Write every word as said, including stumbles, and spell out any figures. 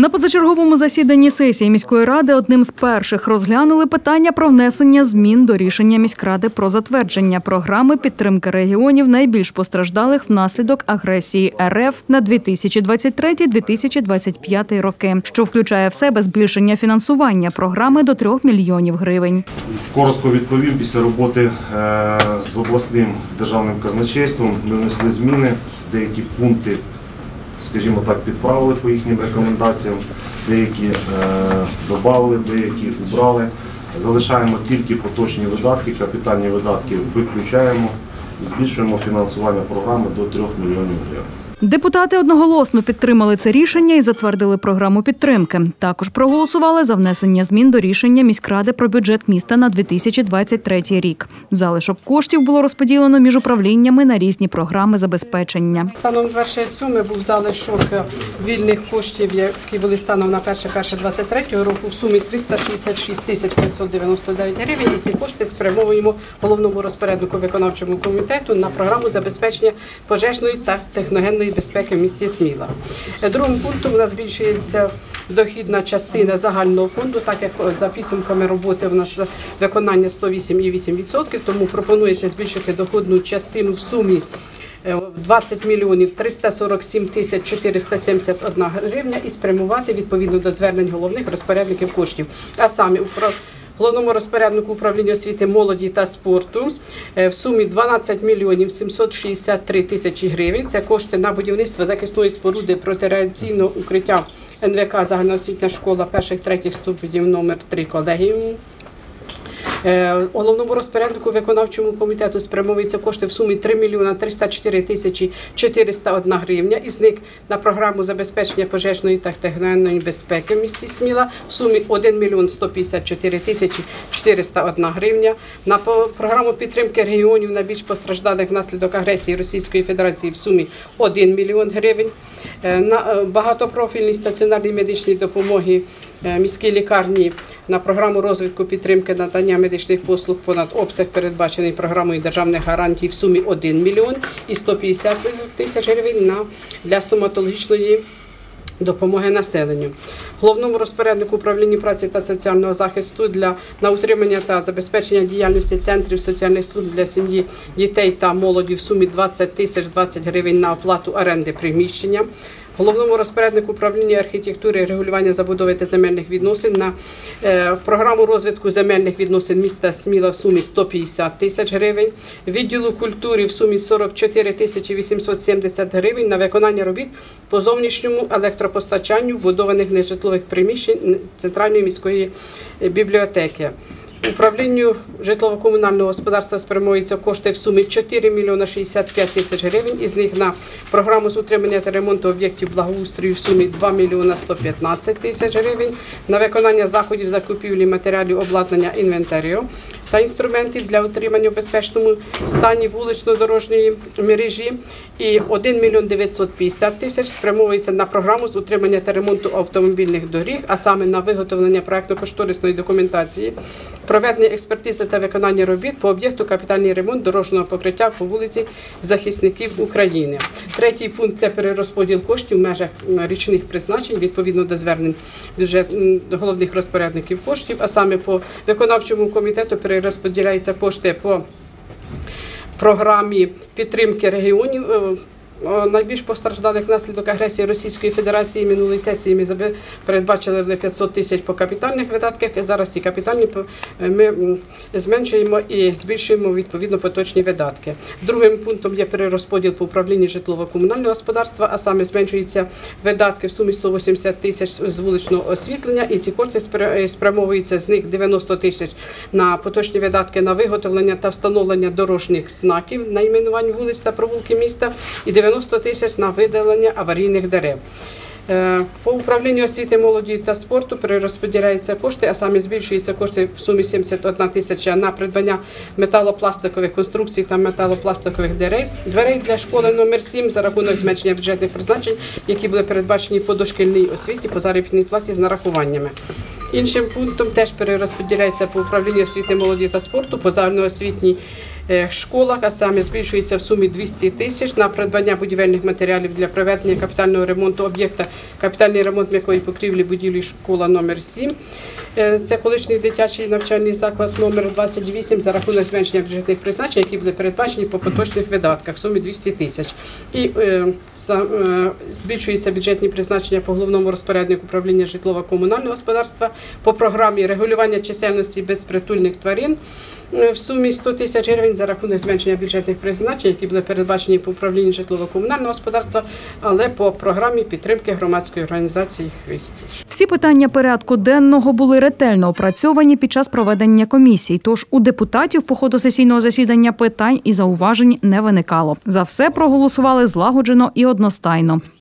На позачерговому засіданні сесії міської ради одним з перших розглянули питання про внесення змін до рішення міськради про затвердження програми підтримки регіонів найбільш постраждалих внаслідок агресії РФ на дві тисячі двадцять третій - дві тисячі двадцять п'ятий роки, що включає в себе збільшення фінансування програми до трьох мільйонів гривень. Коротко відповім, після роботи з обласним державним казначейством ми внесли зміни, деякі пункти, скажімо так, підправили по їхнім рекомендаціям, деякі е, додали, деякі убрали. Залишаємо тільки поточні видатки, капітальні видатки виключаємо і збільшуємо фінансування програми до трьох мільйонів гривень. Депутати одноголосно підтримали це рішення і затвердили програму підтримки. Також проголосували за внесення змін до рішення міськради про бюджет міста на дві тисячі двадцять третій рік. Залишок коштів було розподілено між управліннями на різні програми забезпечення. Станом першої суми був залишок вільних коштів, які були станом на перше перше двадцять третього року в сумі триста шістдесят шість тисяч п'ятсот дев'яносто дев'ять гривень. І ці кошти спрямовуємо головному розпоряднику виконавчому комітету на програму забезпечення пожежної та техногенної безпеки в місті Сміла. Другим пунктом у нас збільшується дохідна частина загального фонду, так як за підсумками роботи у нас виконання сто вісім цілих вісім десятих відсотка, тому пропонується збільшити доходну частину в сумі двадцять мільйонів триста сорок сім тисяч чотириста сімдесят одна гривня і спрямувати відповідно до звернень головних розпорядників коштів, а саме головному розпоряднику управління освіти, молоді та спорту в сумі дванадцять мільйонів сімсот шістдесят три тисячі гривень. Це кошти на будівництво захисної споруди протирадіаційного укриття ен ве ка загальноосвітня школа перших-третіх ступенів номер три колегіуму. Головному розпоряднику виконавчому комітету спрямовуються кошти в сумі три мільйони триста чотири тисячі чотириста одна гривня. Із них на програму забезпечення пожежної та техногенної безпеки в місті Сміла в сумі один мільйон сто п'ятдесят чотири тисячі чотириста одна гривня. На програму підтримки регіонів найбільш постраждалих внаслідок агресії Російської Федерації в сумі один мільйон гривень. На багатопрофільній стаціонарній медичній допомоги міській лікарні на програму розвитку підтримки надання медичних послуг понад обсяг, передбачений програмою державних гарантій в сумі один мільйон і сто п'ятдесят тисяч гривень на, для стоматологічної допомоги населенню. Головному розпоряднику управління праці та соціального захисту для на утримання та забезпечення діяльності центрів соціальних служб для сім'ї, дітей та молоді в сумі двадцять тисяч двадцять гривень на оплату оренди приміщення. Головному розпоряднику управління архітектури і регулювання забудови та земельних відносин на е, програму розвитку земельних відносин міста Сміла в сумі сто п'ятдесят тисяч гривень, відділу культури в сумі сорок чотири тисячі вісімсот сімдесят гривень на виконання робіт по зовнішньому електропостачанню вбудованих нежитлових приміщень Центральної міської бібліотеки. Управлінню житлово-комунального господарства спрямуються кошти в сумі чотири мільйони шістдесят п'ять тисяч гривень, із них на програму з утримання та ремонту об'єктів благоустрою в сумі два мільйони сто п'ятнадцять тисяч гривень, на виконання заходів закупівлі матеріалів обладнання інвентарю та інструментів для утримання в безпечному стані вулично-дорожньої мережі і один мільйон дев'ятсот п'ятдесят тисяч спрямовується на програму з утримання та ремонту автомобільних доріг, а саме на виготовлення проектно-кошторисної документації, проведення експертизи та виконання робіт по об'єкту капітальний ремонт дорожнього покриття по вулиці Захисників України. Третій пункт – це перерозподіл коштів в межах річних призначень відповідно до звернень бюджет головних розпорядників коштів, а саме по виконавчому комітету перерозподіляються кошти по програмі підтримки регіонів найбільш постраждалих внаслідок агресії Російської Федерації. Минулої сесії ми передбачили п'ятсот тисяч по капітальних видатках, і зараз ці капітальні ми зменшуємо і збільшуємо відповідно поточні видатки. Другим пунктом є перерозподіл по управлінню житлово-комунального господарства, а саме зменшуються видатки в сумі сто вісімдесят тисяч з вуличного освітлення, і ці кошти спрямовуються, з них дев'яносто тисяч на поточні видатки на виготовлення та встановлення дорожніх знаків найменувань вулиць та провулки міста, і дев'яносто тисяч на видалення аварійних дерев. По управлінню освіти, молоді та спорту перерозподіляються кошти, а саме збільшуються кошти в сумі сімдесят одна тисяча на придбання металопластикових конструкцій та металопластикових дверей, дверей для школи номер сім за рахунок зменшення бюджетних призначень, які були передбачені по дошкільній освіті по заробітній платі з нарахуваннями. Іншим пунктом теж перерозподіляється по управлінню освіти, молоді та спорту по загальноосвітній е, школах, а саме збільшується в сумі двісті тисяч на придбання будівельних матеріалів для проведення капітального ремонту об'єкта, капітальний ремонт м'якої покрівлі будівлі школа номер сім. Е, Це колишній дитячий навчальний заклад номер двадцять вісім за рахунок зменшення бюджетних призначень, які були передбачені по поточних видатках в сумі двісті тисяч. І е, за, е, збільшуються бюджетні призначення по головному розпоряднику управління житлово-комунального господарства по програмі регулювання чисельності безпритульних тварин е, в сумі сто тисяч гривень за рахунок зменшення бюджетних призначень, які були передбачені по управлінню житлово-комунального господарства, але по програмі підтримки громадської організації «Хвіст». Всі питання порядку денного були ретельно опрацьовані під час проведення комісій, тож у депутатів по ходу сесійного засідання питань і зауважень не виникало. За все проголосували злагоджено і одностайно.